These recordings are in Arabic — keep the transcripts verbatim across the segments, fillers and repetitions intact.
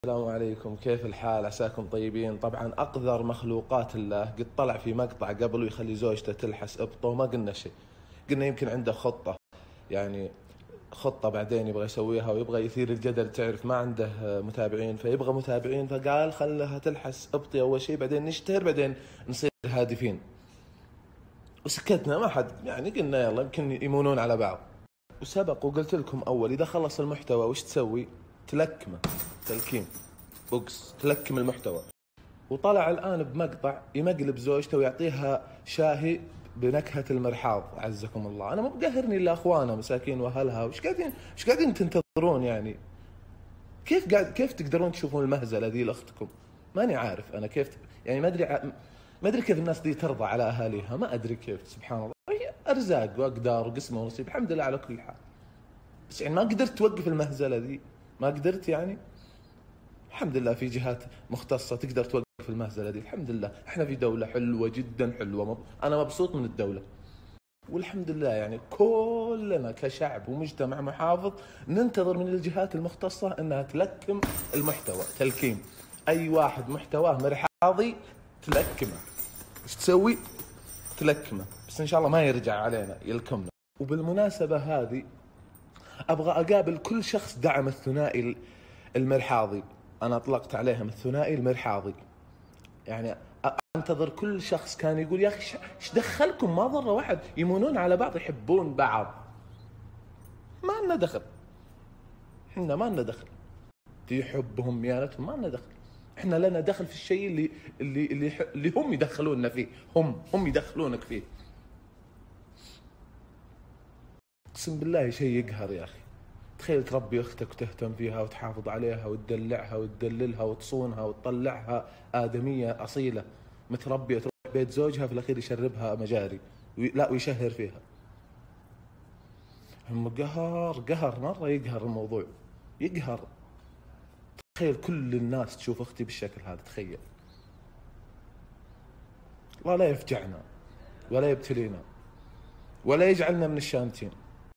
السلام عليكم، كيف الحال؟ عساكم طيبين. طبعا أقذر مخلوقات الله قد طلع في مقطع قبل ويخلي زوجته تلحس إبطه وما قلنا شيء. قلنا يمكن عنده خطة، يعني خطة بعدين يبغى يسويها ويبغى يثير الجدل، تعرف ما عنده متابعين فيبغى متابعين، فقال خلها تلحس إبطي أول شيء بعدين نشتهر بعدين نصير هادفين. وسكتنا ما حد، يعني قلنا يلا يمكن يمونون على بعض. وسبق وقلت لكم أول إذا خلص المحتوى وش تسوي؟ تلكمه، تلكيم بوكس، تلكم المحتوى. وطلع الآن بمقطع يمقلب زوجته ويعطيها شاهي بنكهة المرحاض، عزكم الله. أنا مو بقهرني إلا أخوانها مساكين وأهلها، وش قاعدين وش قاعدين تنتظرون يعني؟ كيف قاعد كيف تقدرون تشوفون المهزلة ذي لأختكم؟ ماني عارف أنا كيف، يعني ما أدري ما أدري كيف الناس دي ترضى على أهاليها، ما أدري كيف. سبحان الله، هي أرزاق وأقدار وقسمة ونصيب، الحمد لله على كل حال. بس يعني ما قدرت توقف المهزلة ذي، ما قدرت يعني. الحمد لله في جهات مختصة تقدر توقف المهزلة دي، الحمد لله. احنا في دولة حلوة جدا حلوة، مب... انا مبسوط من الدولة والحمد لله. يعني كلنا كشعب ومجتمع محافظ ننتظر من الجهات المختصة انها تلكم المحتوى، تلكيم اي واحد محتواه مرحاضي تلكمه. ايش تسوي؟ تلكمه، بس ان شاء الله ما يرجع علينا يلكمنا. وبالمناسبة هذه ابغى اقابل كل شخص دعم الثنائي المرحاضي، أنا أطلقت عليهم الثنائي المرحاضي. يعني أنتظر كل شخص كان يقول يا أخي إيش دخلكم، ما ضر واحد، يمونون على بعض، يحبون بعض، ما لنا دخل. إحنا ما لنا دخل في حبهم ميانتهم، ما لنا دخل. إحنا لنا دخل في الشيء اللي اللي اللي, اللي هم يدخلوننا فيه، هم هم يدخلونك فيه. اقسم بالله شيء يقهر يا أخي. تخيل تربي أختك وتهتم فيها وتحافظ عليها وتدلعها وتدللها وتصونها وتطلعها آدمية أصيلة متربية، تروح بيت زوجها في الأخير يشربها مجاري وي... لا ويشهر فيها. هم قهر قهر مرة، يقهر الموضوع، يقهر. تخيل كل الناس تشوف أختي بالشكل هذا، تخيل. الله لا يفجعنا ولا يبتلينا ولا يجعلنا من الشامتين.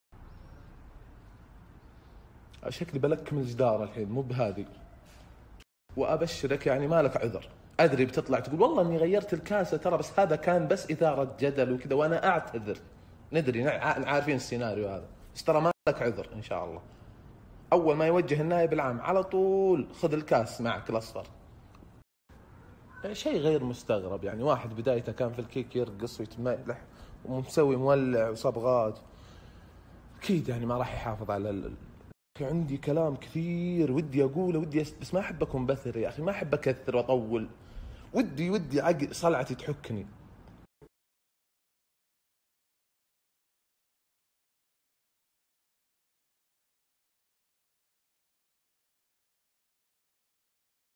شكلي بلكم الجدار الحين مو بهذه. وأبشرك يعني ما لك عذر، أدري بتطلع تقول والله إني غيرت الكاسة ترى، بس هذا كان بس إثارة جدل وكذا، وأنا أعتذر. ندري عارفين السيناريو هذا، بس ترى ما لك عذر إن شاء الله. أول ما يوجه النائب العام على طول خذ الكاس معك الأصفر. شيء غير مستغرب، يعني واحد بدايته كان في الكيك يرقص ويتملح ومسوي مولع وصبغات، أكيد يعني ما راح يحافظ على ال... عندي كلام كثير ودي أقوله، ودي أس... بس ما أحب أكون بثر يا أخي، ما أحب أكثر وأطول. ودي ودي عقل صلعتي تحكني.